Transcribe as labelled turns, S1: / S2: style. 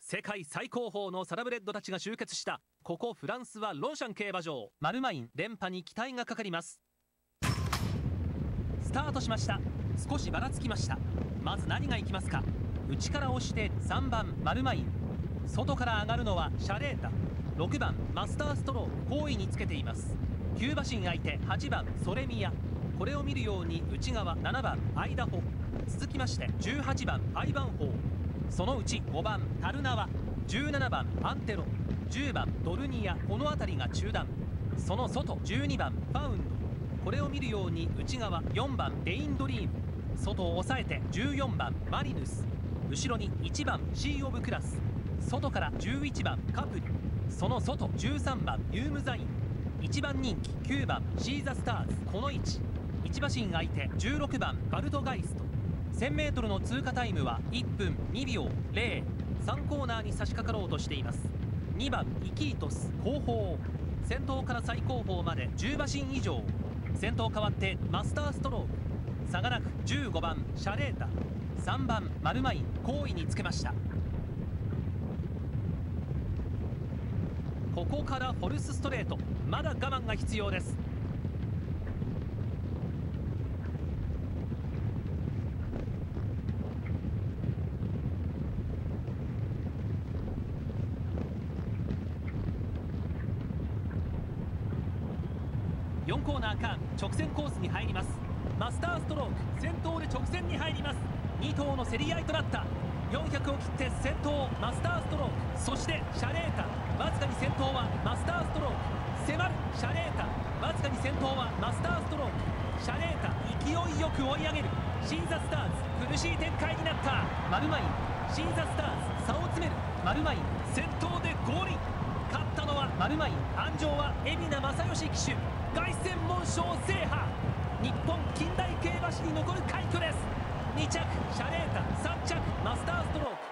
S1: 世界最高峰のサラブレッドたちが集結したここフランスはロンシャン競馬場。マルマイン連覇に期待がかかります。スタートしました。少しばらつきました。まず何がいきますか。内から押して3番マルマイン、外から上がるのはシャレータ、6番マスターストロー後位につけています。9馬身相手8番ソレミア、これを見るように内側7番アイダホ、続きまして18番アイバンホー、そのうち5番タルナワ、17番アンテロ、10番ドルニア、この辺りが中段。その外12番ファウンド、これを見るように内側4番レインドリーム、外を抑えて14番マリヌス、後ろに1番シー・オブ・クラス、外から11番カプリ、その外13番ユームザイン、1番人気9番シーザスターズ、この位置1馬身相手16番バルトガイスト。 1000m の通過タイムは1分2秒0、3コーナーに差し掛かろうとしています。2番イキートス後方、先頭から最後方まで10馬身以上。先頭変わってマスターストローク、差がなく15番シャレータ、3番マルマイン後位につけました。ここからフォルスストレート、まだ我慢が必要です。4コーナー間直線コースに入ります。マスターストローク先頭で直線に入ります。2頭の競り合いとなった400を切って先頭マスターストローク、そしてシャレータ、わずかに先頭はマスターストローク、迫るシャレータ、わずかに先頭はマスターストローク、シャレータ勢いよく追い上げる。シーザスターズ苦しい展開になった。マルマイン、シーザスターズ差を詰める。マルマイン先頭でゴールイン、勝ったのはマルマイン、安城は海老名正義騎手、凱旋門賞制覇、日本近代競馬史に残る快挙です。2着シャレータ、3着マスターストローク、